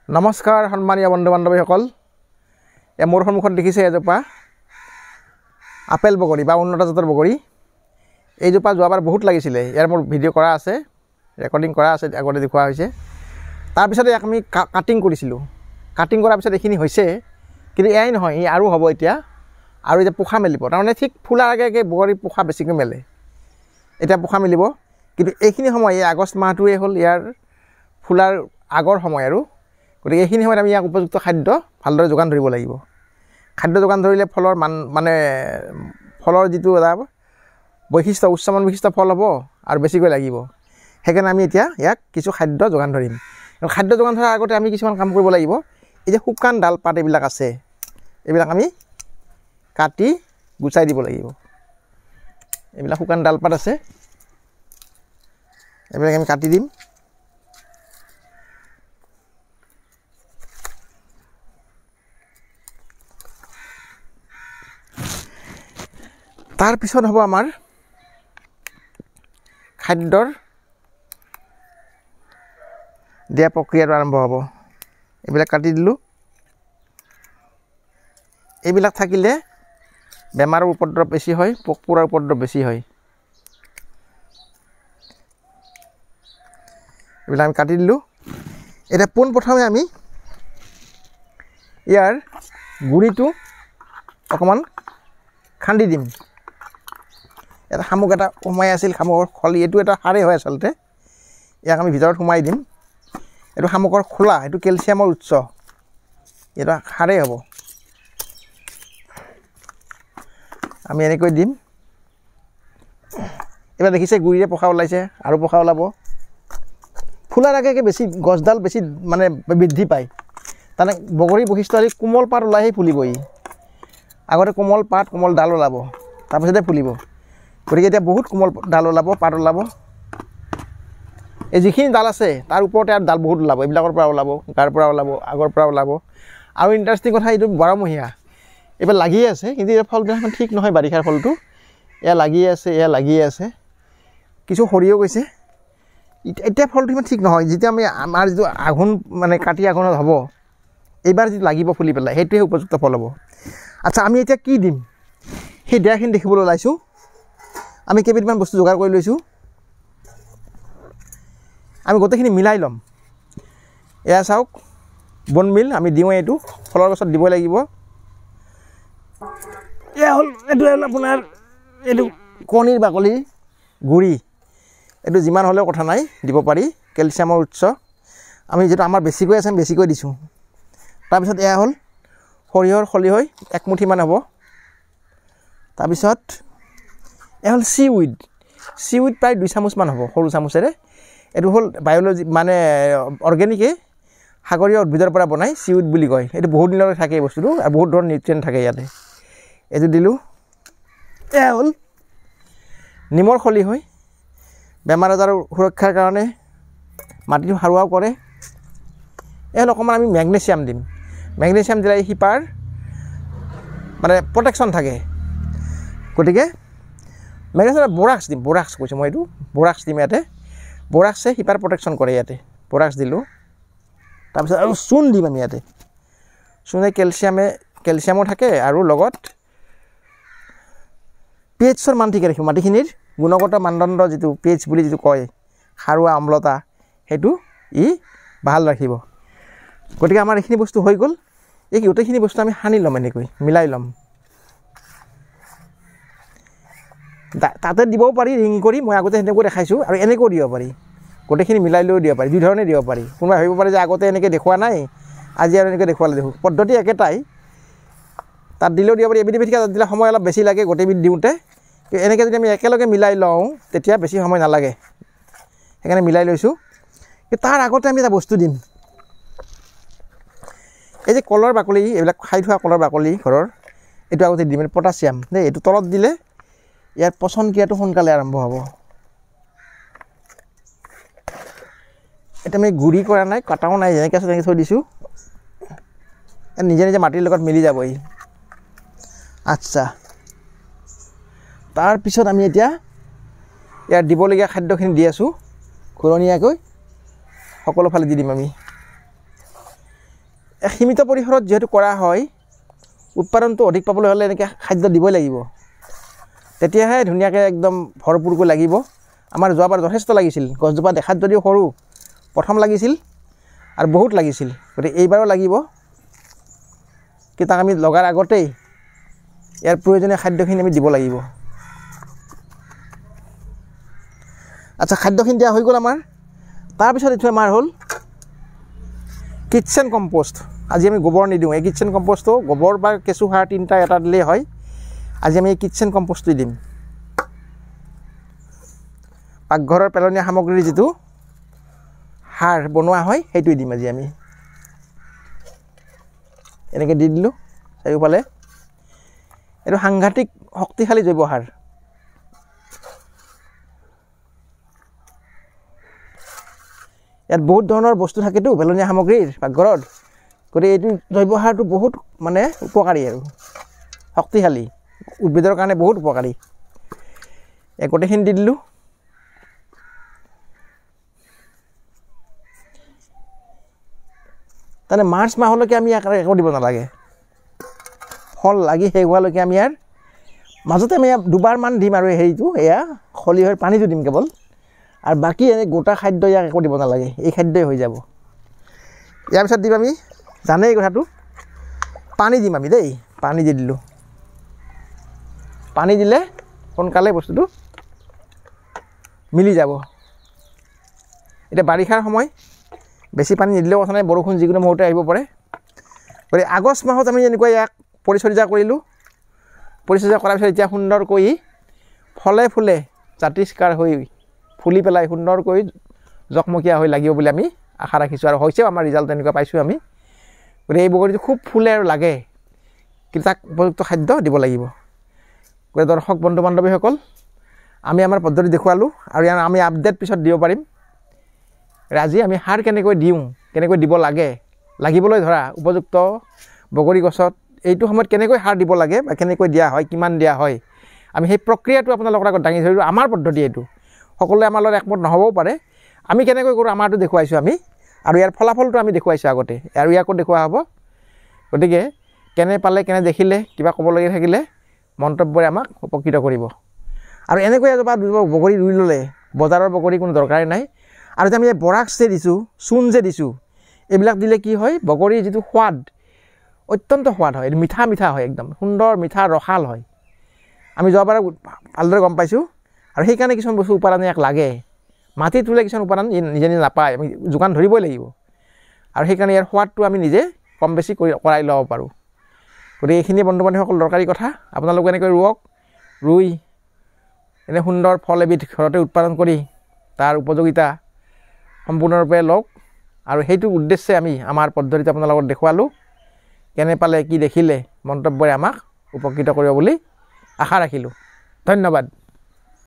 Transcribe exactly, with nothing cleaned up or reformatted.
নমস্কাৰ সন্মানীয় বন্ধু বান্ধৱীসকল এ মোৰ সন্মুখত দেখিছে এজোপা আপেল বগৰী বা উন্নত জাতৰ বগৰী এইজোপা যোৱাবাৰ বহুত লাগিছিলে ইয়াৰ মোৰ ভিডিঅ' কৰা আছে ৰেকৰ্ডিং কৰা আছে আগতে দেখুৱা হৈছে তাৰ পিছতে আমি কাটিং কৰিছিলোঁ কাটিং কৰাৰ পিছত এইখিনি হৈছে কিন্তু এয়াই নহয় ই আৰু হ'ব এতিয়া আৰু এতিয়া পোখা মেলিব তাৰমানে ঠিক ফুলাৰ আগে আগে বগৰী পোখা বেছিকৈ মেলে এতিয়া পোখা মেলিব কিন্তু এইখিনি সময় এই আগষ্ট মাহটোৱে হ'ল ইয়াৰ ফুলাৰ আগৰ সময় আৰু গতিকে এইখিনি সময়ত আমি ইয়াক উপযুক্ত খাদ্য ভালদৰে যোগান ধৰিব লাগিব খাদ্য যোগান ধৰিলে ফলৰ মান মানে ফলৰ যিটো এটা বৈশিষ্ট্য উচ্চমান বিশিষ্ট ফল হ'ব আৰু বেছিকৈ লাগিব সেইকাৰণে আমি এতিয়া ইয়াক কিছু খাদ্য যোগান ধৰিম খাদ্য যোগান ধৰাৰ আগতে আমি কিছুমান কাম কৰিব লাগিব এই যে শুকান ডাল পাত এইবিলাক আছে এইবিলাক আমি কাটি গুচাই দিব লাগিব এইবিলাক শুকান ডাল পাত আছে এইবিলাক আমি কাটি দিম তাৰ পিছত হ'ব আমাৰ খাদ্যৰ দিয়া প্ৰক্ৰিয়াটো আৰম্ভ হ'ব এইবিলাক কাটি দিলোঁ এইবিলাক থাকিলে বেমাৰৰ উপদ্ৰৱ বেছি হয় পোক পৰুৱাৰ উপদ্ৰৱ বেছি হয় এইবিলাক আমি কাটি দিলোঁ এতিয়া পোনপ্ৰথমে আমি ইয়াৰ গুৰিটো অকণমান খান্দি দিম এটা শামুক এটা সোমাই আছিল শামুকৰ খলি এইটো এটা সাৰেই হয় আচলতে ইয়াক আমি ভিতৰত সোমাই দিম এইটো শামুকৰ খোলা এইটো কেলছিয়ামৰ উৎস এইটো সাৰেই হ'ব আমি এনেকৈ দিম এইবাৰ দেখিছে গুৰিৰে পোখা ওলাইছে আৰু পোখা ওলাব ফুলাৰ আগে আগে বেছি গছডাল বেছি মানে বৃদ্ধি পায় তাৰমানে বগৰীৰ বৈশিষ্ট্য হ'লে কোমল পাত ওলাইহে ফুলিব ই আগতে কোমল পাত কোমল ডাল ওলাব তাৰপিছতে ফুলিব গতিকে এতিয়া বহুত কোমল ডাল ওলাব পাত ওলাব এই যিখিনি ডাল আছে তাৰ ওপৰতে আৰু ডাল বহুত ওলাব এইবিলাকৰ পৰা ওলাব গাৰ পৰা ওলাব আগৰ পৰা ওলাব আৰু ইণ্টাৰেষ্টিং কথা এইটো বাৰমহীয়া এইবাৰ লাগিয়ে আছে কিন্তু এই ফলবিলাক ঠিক নহয় বাৰিষাৰ ফলটো এয়া লাগিয়ে আছে এয়া লাগিয়ে আছে কিছু সৰিও গৈছে এতিয়া ফলটো ইমান ঠিক নহয় যেতিয়া আমি আমাৰ যিটো আঘোণ মানে কাতি আঘোণত হ'ব এইবাৰ যিটো লাগিব ফুলি পেলাই সেইটোৱে উপযুক্ত ফল হ'ব আচ্ছা আমি এতিয়া কি দিম সেই দিয়াখিনি দেখিবলৈ ওলাইছোঁ আমি কেইবিধমান বস্তু যোগাৰ কৰি লৈছোঁ আমি গোটেইখিনি মিলাই ল'ম এয়া চাওক বন মিল আমি দিওঁ এইটো ফলৰ গছত দিব লাগিব এয়া হ'ল এইটো হ'ল আপোনাৰ এইটো কণীৰ বাকলি গুড়ি এইটো যিমান হ'লেও কথা নাই দিব পাৰি কেলছিয়ামৰ উৎস আমি যিটো আমাৰ বেছিকৈ আছে আমি বেছিকৈ দিছোঁ তাৰপিছত এয়া হ'ল সৰিয়হৰ খলি হৈ একমুঠিমান হ'ব তাৰপিছত এয়া হ'ল চি উইড চি উইড প্ৰায় দুই চামুচমান হ'ব সৰু চামুচেৰে এইটো হ'ল বায়'লজি মানে অৰ্গেনিকে সাগৰীয় উদ্ভিদৰ পৰা বনাই চি উইড বুলি কয় এইটো বহুত দিনলৈ থাকে এই বস্তুটো আৰু বহুত ধৰণৰ নিউট্ৰিয়েণ্ট থাকে ইয়াতে এইটো দিলোঁ এয়া হ'ল নিমৰ খলি হৈ বেমাৰ আজাৰৰ সুৰক্ষাৰ কাৰণে মাটিটো সাৰুৱাও কৰে এয়া হ'ল অকণমান আমি মেগনেছিয়াম দিম মেগনেছিয়াম দিলে শিপাৰ মানে প্ৰটেকশ্যন থাকে গতিকে মেগনেছিয়াম বৰাক্স দিম বৰাক্স কৈছোঁ মই এইটো বৰাক্স দিম ইয়াতে বৰাক্সে শিপাৰ প্ৰটেকশ্যন কৰে ইয়াতে বৰাক্স দিলোঁ তাৰপিছত আৰু চূণ দিম আমি ইয়াতে চূণে কেলছিয়ামে কেলছিয়ামো থাকে আৰু লগত পি এইচৰ মান ঠিকে ৰাখিব মাটিখিনিৰ গুণগত মানদণ্ড যিটো পি এইচ বুলি যিটো কয় সাৰুৱা অম্লতা সেইটো ই ভাল ৰাখিব গতিকে আমাৰ এইখিনি বস্তু হৈ গ'ল এই গোটেইখিনি বস্তু আমি সানি ল'ম এনেকৈ মিলাই ল'ম তাতে দিবও পাৰি ৰিং কৰি মই আগতে সেনেকৈ দেখাইছোঁ আৰু এনেকৈও দিব পাৰি গোটেইখিনি মিলাই লৈও দিব পাৰি দুই ধৰণে দিব পাৰি কোনোবাই ভাবিব পাৰে যে আগতে এনেকৈ দেখুওৱা নাই আজি আৰু এনেকৈ দেখুৱালে দেখোঁ পদ্ধতি একেটাই তাত দিলেও দিব পাৰি এবিধ এবিধকৈ তাত দিলে সময় অলপ বেছি লাগে গোটেইবিধ দিওঁতে এনেকৈ যদি আমি একেলগে মিলাই লওঁ তেতিয়া বেছি সময় নালাগে সেইকাৰণে মিলাই লৈছোঁ তাৰ আগতে আমি এটা বস্তু দিম এই যে কলৰ বাকলি এইবিলাক খাই থোৱা কলৰ বাকলি ঘৰৰ এইটো আগতে দিম পটাছিয়াম দেই এইটো তলত দিলে ইয়াৰ পচন ক্ৰিয়াটো সোনকালে আৰম্ভ হ'ব এতিয়া আমি গুড়ি কৰা নাই কাটাও নাই যেনেকৈ আছে তেনেকৈ থৈ দিছোঁ নিজে নিজে মাটিৰ লগত মিলি যাবহি আচ্ছা তাৰপিছত আমি এতিয়া ইয়াৰ দিবলগীয়া খাদ্যখিনি দি আছোঁ ঘূৰণীয়াকৈ সকলো ফালে দি দিম আমি সীমিত পৰিসৰত যেহেতু কৰা হয় উৎপাদনটো অধিক পাবলৈ হ'লে এনেকৈ খাদ্য দিবই লাগিব তেতিয়াহে ধুনীয়াকৈ একদম ভৰপূৰকৈ লাগিব আমাৰ যোৱাবাৰ যথেষ্ট লাগিছিল গছজোপা দেখাত যদিও সৰু প্ৰথম লাগিছিল আৰু বহুত লাগিছিল গতিকে এইবাৰো লাগিব কি তাক আমি লগাৰ আগতেই ইয়াৰ প্ৰয়োজনীয় খাদ্যখিনি আমি দিব লাগিব আচ্ছা খাদ্যখিনি দিয়া হৈ গ'ল আমাৰ তাৰপিছত এইটো আমাৰ হ'ল কিটচেন কম্পোষ্ট আজি আমি গোবৰ নিদিওঁ এই কিটচেন কম্পোষ্টটো গোবৰ বা কেঁচু সাৰ তিনিটা এটা দিলেই হয় আজি আমি এই কিটচেন কম্পোষ্টটো দিম পাকঘৰৰ পেলনীয়া সামগ্ৰীৰ যিটো সাৰ বনোৱা হয় সেইটোৱে দিম আজি আমি এনেকৈ দি দিলোঁ চাৰিওফালে এইটো সাংঘাতিক শক্তিশালী জৈৱ সাৰ ইয়াত বহুত ধৰণৰ বস্তু থাকেতো পেলনীয়া সামগ্ৰীৰ পাকঘৰত গতিকে এইটো জৈৱ সাৰটো বহুত মানে উপকাৰী আৰু শক্তিশালী উদ্ভিদৰ কাৰণে বহুত উপকাৰী এই গোটেইখিনি দি দিলোঁ তাৰমানে মাৰ্চ মাহলৈকে আমি একো দিব নালাগে ফল লাগি শেষ হোৱালৈকে আমি ইয়াৰ মাজতে আমি দুবাৰমান দিম আৰু হেৰিটো এয়া খলিহৈৰ পানীটো দিম কেৱল আৰু বাকী এনে গোটা খাদ্য ইয়াক একো দিব নালাগে এই খাদ্যই হৈ যাব ইয়াৰ পিছত দিম আমি জানেই কথাটো পানী দিম আমি দেই পানী দি দিলোঁ পানী দিলে সোনকালে বস্তুটো মিলি যাব এতিয়া বাৰিষাৰ সময় বেছি পানী নিদিলেও কথা নাই বৰষুণ যিকোনো মুহূৰ্তে আহিব পাৰে গতিকে আগষ্ট মাহত আমি এনেকুৱা ইয়াক পৰিচৰ্যা কৰিলোঁ পৰিচৰ্যা কৰাৰ পিছত এতিয়া সুন্দৰকৈ ফলে ফুলে জাতিষ্কাৰ হৈ ফুলি পেলাই সুন্দৰকৈ জকমকীয়া হৈ লাগিব বুলি আমি আশা ৰাখিছোঁ আৰু হৈছেও আমাৰ ৰিজাল্ট তেনেকুৱা পাইছোঁ আমি গতিকে এই বগৰীটো খুব ফুলে আৰু লাগে কিন্তু তাক উপযুক্ত খাদ্য দিব লাগিব গতিকে দৰ্শক বন্ধু বান্ধৱীসকল আমি আমাৰ পদ্ধতি দেখুৱালোঁ আৰু ইয়াৰ আমি আপডেট পিছত দিব পাৰিম আজি আমি সাৰ কেনেকৈ দিওঁ কেনেকৈ দিব লাগে লাগিবলৈ ধৰা উপযুক্ত বগৰী গছত এইটো সময়ত কেনেকৈ সাৰ দিব লাগে বা কেনেকৈ দিয়া হয় কিমান দিয়া হয় আমি সেই প্ৰক্ৰিয়াটো আপোনালোকৰ আগত দাঙি ধৰিলোঁ আমাৰ পদ্ধতি এইটো সকলোৱে আমাৰ লগত একমত নহ'বও পাৰে আমি কেনেকৈ কৰোঁ আমাৰটো দেখুৱাইছোঁ আমি আৰু ইয়াৰ ফলাফলটো আমি দেখুৱাইছোঁ আগতে আৰু ইয়াকো দেখুওৱা হ'ব গতিকে কেনে পালে কেনে দেখিলে কিবা ক'বলগীয়া থাকিলে মন্তব্যৰে আমাক উপকৃত কৰিব আৰু এনেকৈ এজোপা দুজোপা বগৰী ৰুই ল'লে বজাৰৰ বগৰী কোনো দৰকাৰেই নাই আৰু যে আমি বৰাক্স যে দিছোঁ চূণ যে দিছোঁ এইবিলাক দিলে কি হয় বগৰীৰ যিটো সোৱাদ অত্যন্ত সোৱাদ হয় এইটো মিঠা মিঠা হয় একদম সুন্দৰ মিঠা ৰসাল হয় আমি যোৱাবাৰ ভালদৰে গম পাইছোঁ আৰু সেইকাৰণে কিছুমান বস্তু উপাদান ইয়াক লাগে মাটিত ৰুলে কিছুমান উপাদান নিজে নিজে নাপায় আমি যোগান ধৰিবই লাগিব আৰু সেইকাৰণে ইয়াৰ সোৱাদটো আমি নিজে কম বেছি কৰি কৰাই ল'ব পাৰোঁ গতিকে এইখিনি বন্ধু বান্ধৱীসকল দৰকাৰী কথা আপোনালোকে এনেকৈ ৰুৱক ৰুই এনে সুন্দৰ ফল এবিধ ঘৰতে উৎপাদন কৰি তাৰ উপযোগিতা সম্পূৰ্ণৰূপে লওক আৰু সেইটো উদ্দেশ্যে আমি আমাৰ পদ্ধতিটো আপোনালোকক দেখুৱালোঁ কেনে পালে কি দেখিলে মন্তব্যৰে আমাক উপকৃত কৰিব বুলি আশা ৰাখিলোঁ ধন্যবাদ।